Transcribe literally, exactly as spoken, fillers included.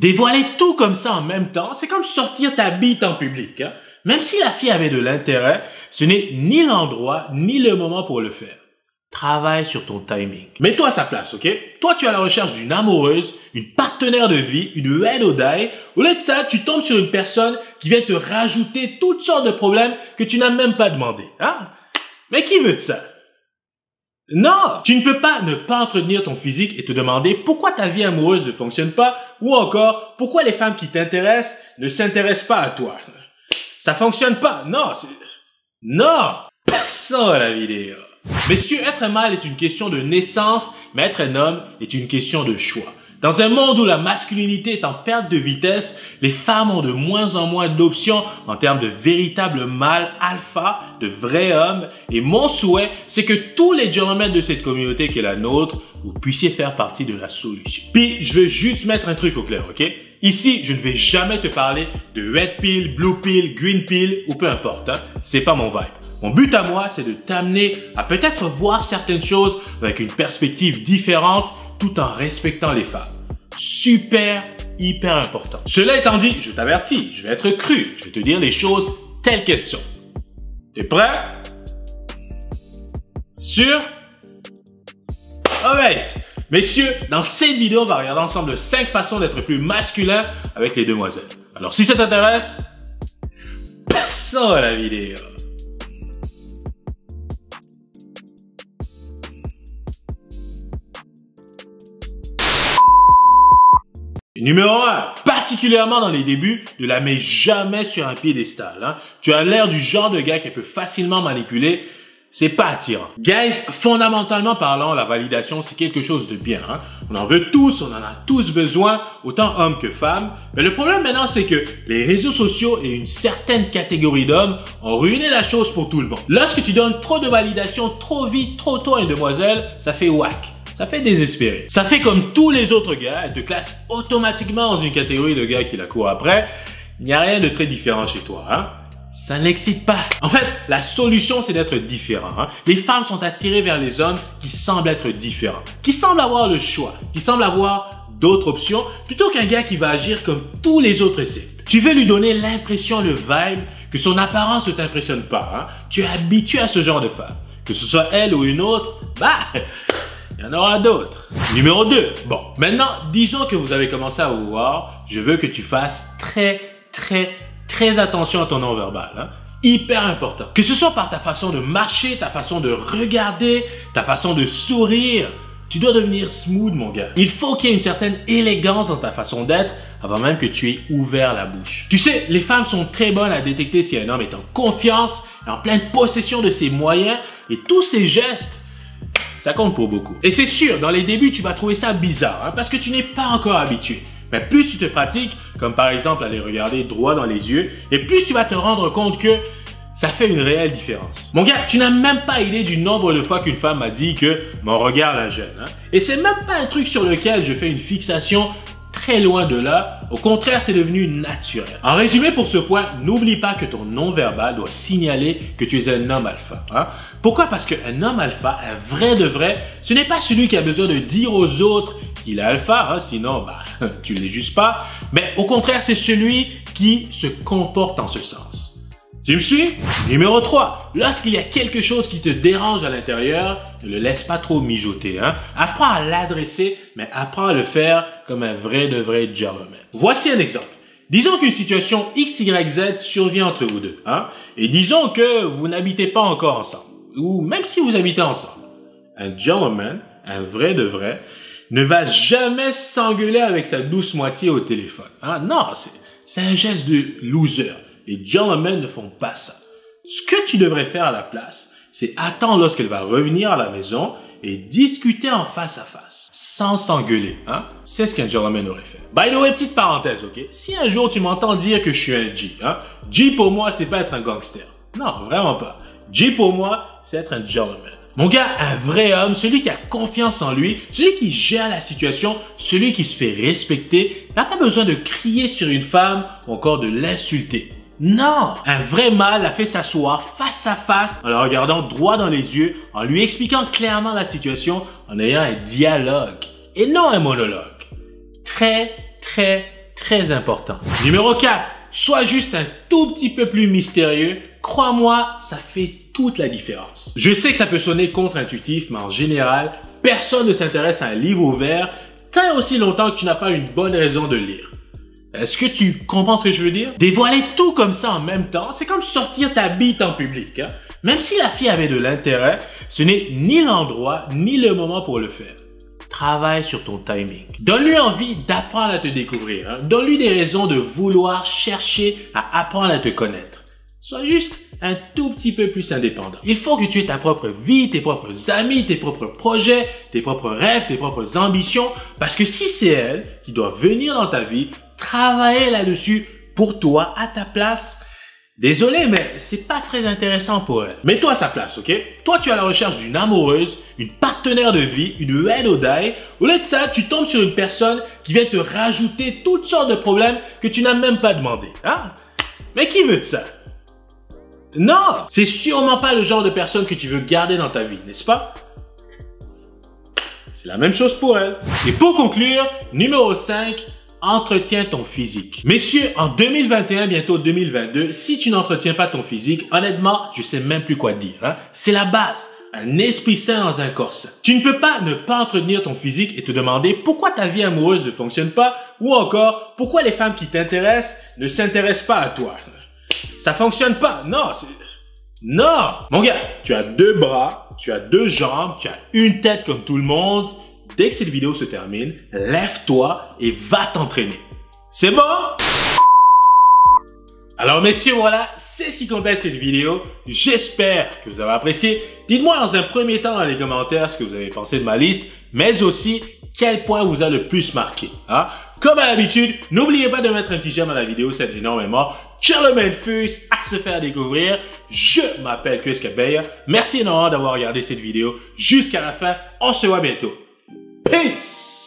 Dévoiler tout comme ça en même temps, c'est comme sortir ta bite en public. Hein? Même si la fille avait de l'intérêt, ce n'est ni l'endroit ni le moment pour le faire. Travaille sur ton timing. Mets-toi à sa place, ok? Toi, tu es à la recherche d'une amoureuse, une partenaire de vie, une ride or die. Au lieu de ça, tu tombes sur une personne qui vient te rajouter toutes sortes de problèmes que tu n'as même pas demandé. Hein? Mais qui veut de ça? Non! Tu ne peux pas ne pas entretenir ton physique et te demander pourquoi ta vie amoureuse ne fonctionne pas ou encore pourquoi les femmes qui t'intéressent ne s'intéressent pas à toi. Ça fonctionne pas. Non, c'est... Non! Personne à la vidéo. Messieurs, être un mâle est une question de naissance, mais être un homme est une question de choix. Dans un monde où la masculinité est en perte de vitesse, les femmes ont de moins en moins d'options en termes de véritables mâles alpha, de vrais hommes. Et mon souhait, c'est que tous les gentlemen de cette communauté qui est la nôtre, vous puissiez faire partie de la solution. Puis, je veux juste mettre un truc au clair, ok? Ici, je ne vais jamais te parler de red pill, blue pill, green pill ou peu importe. Hein? C'est pas mon vibe. Mon but à moi, c'est de t'amener à peut-être voir certaines choses avec une perspective différente tout en respectant les femmes. Super, hyper important. Cela étant dit, je t'avertis, je vais être cru. Je vais te dire les choses telles qu'elles sont. T'es prêt? Sûr? Alright. Messieurs, dans cette vidéo, on va regarder ensemble cinq façons d'être plus masculin avec les demoiselles. Alors, si ça t'intéresse, personne à la vidéo. Numéro un, particulièrement dans les débuts, ne la mets jamais sur un piédestal. Hein. Tu as l'air du genre de gars qui peut facilement manipuler. C'est pas attirant. Guys, fondamentalement parlant, la validation, c'est quelque chose de bien. Hein. On en veut tous, on en a tous besoin, autant hommes que femmes. Mais le problème maintenant, c'est que les réseaux sociaux et une certaine catégorie d'hommes ont ruiné la chose pour tout le monde. Lorsque tu donnes trop de validation trop vite, trop tôt à une demoiselle, ça fait whack. Ça fait désespérer. Ça fait comme tous les autres gars, elle te classe automatiquement dans une catégorie de gars qui la courent après. Il n'y a rien de très différent chez toi, hein? Ça ne l'excite pas. En fait, la solution, c'est d'être différent. Hein? Les femmes sont attirées vers les hommes qui semblent être différents, qui semblent avoir le choix, qui semblent avoir d'autres options, plutôt qu'un gars qui va agir comme tous les autres essaient. Tu veux lui donner l'impression, le vibe, que son apparence ne t'impressionne pas. Hein? Tu es habitué à ce genre de femme. Que ce soit elle ou une autre, bah... il y en aura d'autres. Numéro deux. Bon, maintenant, disons que vous avez commencé à vous voir. Je veux que tu fasses très, très, très attention à ton non-verbal. Hein? Hyper important. Que ce soit par ta façon de marcher, ta façon de regarder, ta façon de sourire. Tu dois devenir smooth, mon gars. Il faut qu'il y ait une certaine élégance dans ta façon d'être avant même que tu aies ouvert la bouche. Tu sais, les femmes sont très bonnes à détecter si un homme est en confiance, en pleine possession de ses moyens et tous ses gestes. Ça compte pour beaucoup. Et c'est sûr, dans les débuts, tu vas trouver ça bizarre, hein, parce que tu n'es pas encore habitué. Mais plus tu te pratiques, comme par exemple aller regarder droit dans les yeux, et plus tu vas te rendre compte que ça fait une réelle différence. Mon gars, tu n'as même pas idée du nombre de fois qu'une femme m'a dit que mon regard la gêne. Hein. Et c'est même pas un truc sur lequel je fais une fixation. Très loin de là, au contraire, c'est devenu naturel. En résumé pour ce point, n'oublie pas que ton non-verbal doit signaler que tu es un homme alpha. Hein? Pourquoi? Parce qu'un homme alpha, un vrai de vrai, ce n'est pas celui qui a besoin de dire aux autres qu'il est alpha, hein? Sinon, bah, tu ne les juges pas. Mais au contraire, c'est celui qui se comporte en ce sens. Tu me suis? Numéro trois. Lorsqu'il y a quelque chose qui te dérange à l'intérieur, ne le laisse pas trop mijoter. Hein? Apprends à l'adresser, mais apprends à le faire comme un vrai de vrai gentleman. Voici un exemple. Disons qu'une situation X Y Z survient entre vous deux. Hein? Et disons que vous n'habitez pas encore ensemble. Ou même si vous habitez ensemble. Un gentleman, un vrai de vrai, ne va jamais s'engueuler avec sa douce moitié au téléphone. Hein? Non, c'est un geste de loser. Les gentlemen ne font pas ça. Ce que tu devrais faire à la place, c'est attendre lorsqu'elle va revenir à la maison et discuter en face à face, sans s'engueuler. Hein? C'est ce qu'un gentleman aurait fait. By the way, petite parenthèse, ok? Si un jour tu m'entends dire que je suis un G, hein? G pour moi, c'est pas être un gangster. Non, vraiment pas. G pour moi, c'est être un gentleman. Mon gars, un vrai homme, celui qui a confiance en lui, celui qui gère la situation, celui qui se fait respecter, n'a pas besoin de crier sur une femme ou encore de l'insulter. Non! Un vrai mâle la fait s'asseoir face à face en la regardant droit dans les yeux, en lui expliquant clairement la situation, en ayant un dialogue et non un monologue. Très, très, très important. Numéro quatre. Sois juste un tout petit peu plus mystérieux. Crois-moi, ça fait toute la différence. Je sais que ça peut sonner contre-intuitif, mais en général, personne ne s'intéresse à un livre ouvert tant aussi longtemps que tu n'as pas une bonne raison de le lire. Est-ce que tu comprends ce que je veux dire? Dévoiler tout comme ça en même temps, c'est comme sortir ta bite en public. Hein? Même si la fille avait de l'intérêt, ce n'est ni l'endroit ni le moment pour le faire. Travaille sur ton timing. Donne-lui envie d'apprendre à te découvrir. Hein? Donne-lui des raisons de vouloir chercher à apprendre à te connaître. Sois juste un tout petit peu plus indépendant. Il faut que tu aies ta propre vie, tes propres amis, tes propres projets, tes propres rêves, tes propres ambitions. Parce que si c'est elle qui doit venir dans ta vie, travailler là-dessus pour toi, à ta place. Désolé, mais c'est pas très intéressant pour elle. Mets-toi à sa place, ok? Toi, tu es à la recherche d'une amoureuse, une partenaire de vie, une ride or die. Au lieu de ça, tu tombes sur une personne qui vient te rajouter toutes sortes de problèmes que tu n'as même pas demandé. Hein? Mais qui veut de ça? Non! C'est sûrement pas le genre de personne que tu veux garder dans ta vie, n'est-ce pas? C'est la même chose pour elle. Et pour conclure, numéro cinq, entretiens ton physique. Messieurs, en deux mille vingt et un, bientôt deux mille vingt-deux, si tu n'entretiens pas ton physique, honnêtement, je sais même plus quoi te dire. Hein? C'est la base. Un esprit sain dans un corps sain. Tu ne peux pas ne pas entretenir ton physique et te demander pourquoi ta vie amoureuse ne fonctionne pas ou encore pourquoi les femmes qui t'intéressent ne s'intéressent pas à toi. Ça fonctionne pas. Non, c'est... Non! Mon gars, tu as deux bras, tu as deux jambes, tu as une tête comme tout le monde. Dès que cette vidéo se termine, lève-toi et va t'entraîner. C'est bon? Alors messieurs, voilà, c'est ce qui complète cette vidéo. J'espère que vous avez apprécié. Dites-moi dans un premier temps dans les commentaires ce que vous avez pensé de ma liste, mais aussi quel point vous a le plus marqué. Hein? Comme à l'habitude, n'oubliez pas de mettre un petit j'aime à la vidéo, ça aide énormément. Charlemagne Fus, à se faire découvrir. Je m'appelle Chris Kabeya. Merci énormément d'avoir regardé cette vidéo jusqu'à la fin. On se voit bientôt. Peace!